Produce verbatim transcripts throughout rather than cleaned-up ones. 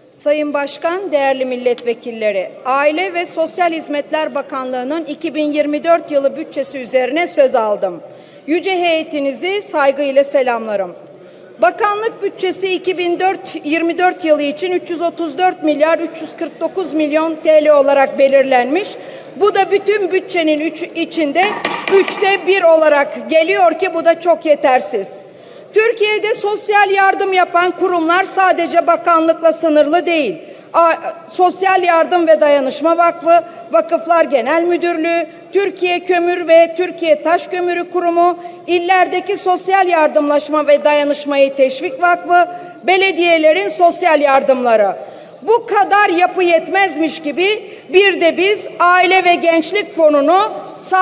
Sayın Başkan, değerli milletvekilleri, Aile ve Sosyal Hizmetler Bakanlığı'nın iki bin yirmi dört yılı bütçesi üzerine söz aldım. Yüce heyetinizi saygıyla selamlarım. Bakanlık bütçesi iki bin yirmi dört yılı için üç yüz otuz dört milyar üç yüz kırk dokuz milyon T L olarak belirlenmiş. Bu da bütün bütçenin üç, içinde üçte bir olarak geliyor ki bu da çok yetersiz. Türkiye'de sosyal yardım yapan kurumlar sadece bakanlıkla sınırlı değil. A, Sosyal Yardım ve Dayanışma Vakfı, Vakıflar Genel Müdürlüğü, Türkiye Kömür ve Türkiye Taş Kömürü Kurumu, illerdeki Sosyal Yardımlaşma ve Dayanışmayı Teşvik Vakfı, belediyelerin sosyal yardımları. Bu kadar yapı yetmezmiş gibi bir de biz Aile ve Gençlik Fonu'nu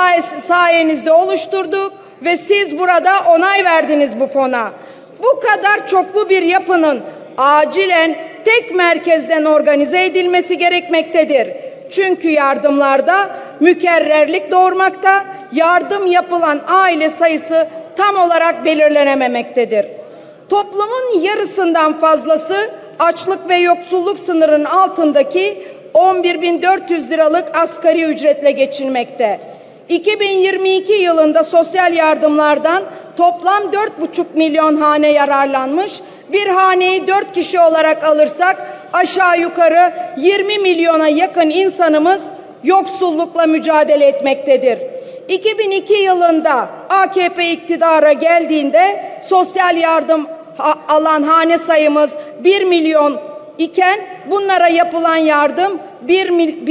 sayenizde oluşturduk ve siz burada onay verdiniz bu fona. Bu kadar çoklu bir yapının acilen tek merkezden organize edilmesi gerekmektedir. Çünkü yardımlarda mükerrerlik doğurmakta, yardım yapılan aile sayısı tam olarak belirlenememektedir. Toplumun yarısından fazlası açlık ve yoksulluk sınırının altındaki on bir bin dört yüz liralık asgari ücretle geçinmekte. iki bin yirmi iki yılında sosyal yardımlardan toplam dört buçuk milyon hane yararlanmış. Bir haneyi dört kişi olarak alırsak aşağı yukarı yirmi milyona yakın insanımız yoksullukla mücadele etmektedir. iki bin iki yılında A K P iktidara geldiğinde sosyal yardım alan hane sayımız bir milyon iken bunlara yapılan yardım bir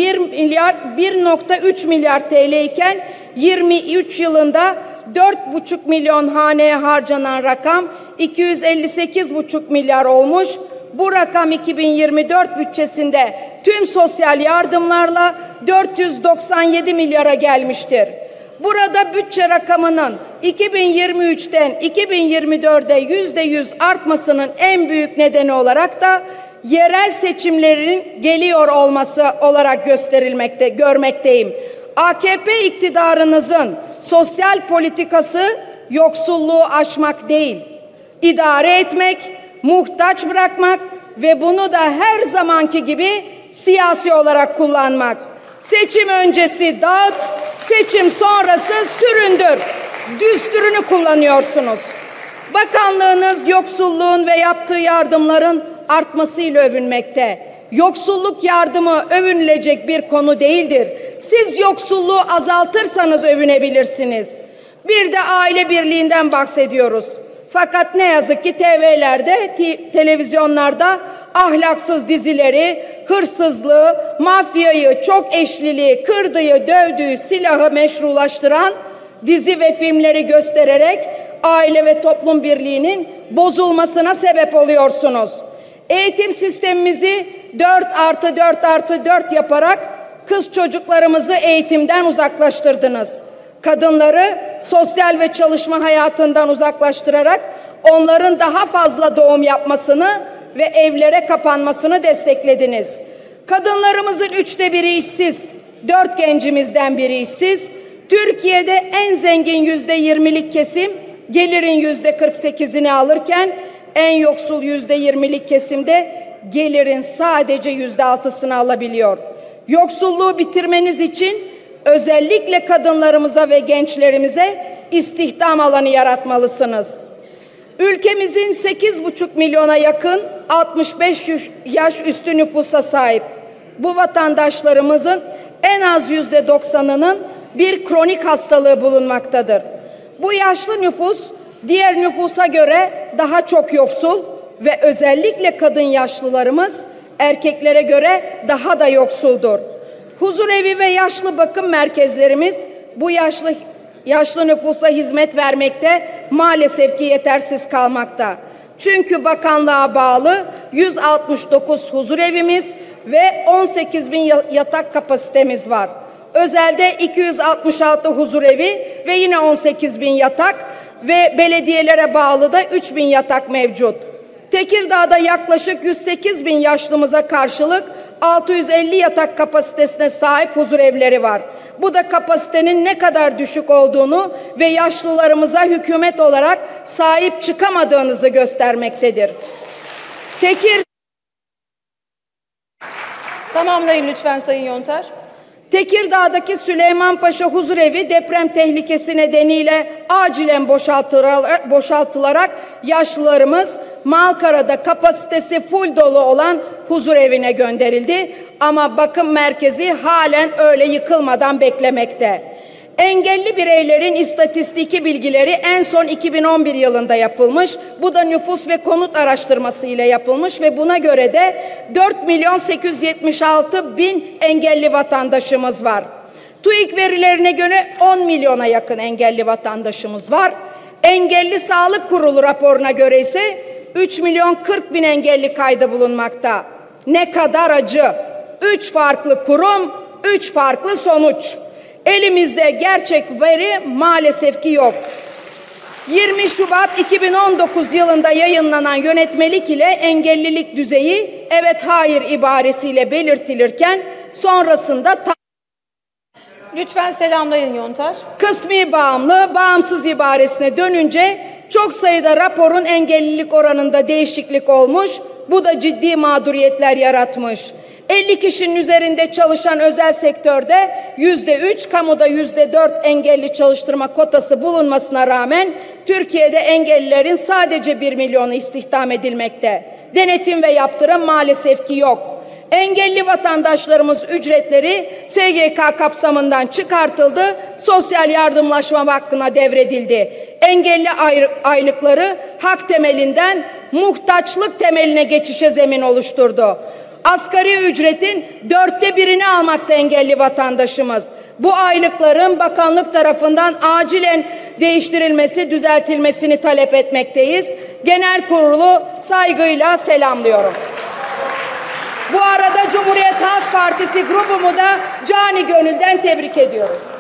milyar bir nokta üç milyar T L iken yirmi üç yılında dört buçuk milyon haneye harcanan rakam iki yüz elli sekiz buçuk milyar olmuş. Bu rakam iki bin yirmi dört bütçesinde tüm sosyal yardımlarla dört yüz doksan yedi milyara gelmiştir. Burada bütçe rakamının iki bin yirmi üçten iki bin yirmi dörde yüzde yüz artmasının en büyük nedeni olarak da yerel seçimlerin geliyor olması olarak gösterilmekte, görmekteyim. A K P iktidarınızın sosyal politikası yoksulluğu aşmak değil, idare etmek, muhtaç bırakmak ve bunu da her zamanki gibi siyasi olarak kullanmak. Seçim öncesi dağıt, seçim sonrası süründür düsturunu kullanıyorsunuz. Bakanlığınız yoksulluğun ve yaptığı yardımların artmasıyla övünmekte. Yoksulluk yardımı övünülecek bir konu değildir. Siz yoksulluğu azaltırsanız övünebilirsiniz. Bir de aile birliğinden bahsediyoruz. Fakat ne yazık ki T V'lerde, televizyonlarda ahlaksız dizileri, hırsızlığı, mafyayı, çok eşliliği, kırdığı, dövdüğü, silahı meşrulaştıran dizi ve filmleri göstererek aile ve toplum birliğinin bozulmasına sebep oluyorsunuz. Eğitim sistemimizi dört artı dört artı dört yaparak kız çocuklarımızı eğitimden uzaklaştırdınız. Kadınları sosyal ve çalışma hayatından uzaklaştırarak onların daha fazla doğum yapmasını ve evlere kapanmasını desteklediniz. Kadınlarımızın üçte biri işsiz, dört gencimizden biri işsiz. Türkiye'de en zengin yüzde yirmilik kesim gelirin yüzde kırk sekizini alırken en yoksul yüzde yirmilik kesimde gelirin sadece yüzde altısını alabiliyor. Yoksulluğu bitirmeniz için özellikle kadınlarımıza ve gençlerimize istihdam alanı yaratmalısınız. Ülkemizin sekiz buçuk milyona yakın altmış beş yaş üstü nüfusa sahip. Bu vatandaşlarımızın en az yüzde doksanının bir kronik hastalığı bulunmaktadır. Bu yaşlı nüfus diğer nüfusa göre daha çok yoksul ve özellikle kadın yaşlılarımız erkeklere göre daha da yoksuldur. Huzurevi ve yaşlı bakım merkezlerimiz bu yaşlı yaşlı nüfusa hizmet vermekte maalesef ki yetersiz kalmakta. Çünkü bakanlığa bağlı yüz altmış dokuz huzurevimiz ve on sekiz bin yatak kapasitemiz var. Özelde iki yüz altmış altı huzurevi ve yine on sekiz bin yatak ve belediyelere bağlı da üç bin yatak mevcut. Tekirdağ'da yaklaşık yüz sekiz bin yaşlımıza karşılık altı yüz elli yatak kapasitesine sahip huzurevleri var. Bu da kapasitenin ne kadar düşük olduğunu ve yaşlılarımıza hükümet olarak sahip çıkamadığınızı göstermektedir. Tekirdağ Tamamlayın lütfen Sayın Yontar. Tekirdağ'daki Süleymanpaşa Huzurevi deprem tehlikesi nedeniyle acilen boşaltılarak, boşaltılarak yaşlılarımız Malkara'da kapasitesi full dolu olan huzurevine gönderildi. Ama bakım merkezi halen öyle yıkılmadan beklemekte. Engelli bireylerin istatistiki bilgileri en son iki bin on bir yılında yapılmış. Bu da nüfus ve konut araştırması ile yapılmış ve buna göre de dört milyon sekiz yüz yetmiş altı bin engelli vatandaşımız var. TÜİK verilerine göre on milyona yakın engelli vatandaşımız var. Engelli Sağlık Kurulu raporuna göre ise üç milyon kırk bin engelli kaydı bulunmakta. Ne kadar acı. Üç farklı kurum, üç farklı sonuç. Elimizde gerçek veri maalesef ki yok. yirmi Şubat iki bin on dokuz yılında yayınlanan yönetmelik ile engellilik düzeyi evet hayır ibaresiyle belirtilirken sonrasında lütfen selamlayın Yontar. Kısmi bağımlı, bağımsız ibaresine dönünce çok sayıda raporun engellilik oranında değişiklik olmuş. Bu da ciddi mağduriyetler yaratmış. elli kişinin üzerinde çalışan özel sektörde yüzde üç, kamuda yüzde dört engelli çalıştırma kotası bulunmasına rağmen Türkiye'de engellilerin sadece bir milyonu istihdam edilmekte. Denetim ve yaptırım maalesef ki yok. Engelli vatandaşlarımız ücretleri S G K kapsamından çıkartıldı, sosyal yardımlaşma hakkına devredildi. Engelli aylıkları hak temelinden muhtaçlık temeline geçişe zemin oluşturdu. Asgari ücretin dörtte birini almakta engelli vatandaşımız. Bu aylıkların bakanlık tarafından acilen değiştirilmesi, düzeltilmesini talep etmekteyiz. Genel kurulu saygıyla selamlıyorum. Bu arada Cumhuriyet Halk Partisi grubumu da cani gönülden tebrik ediyorum.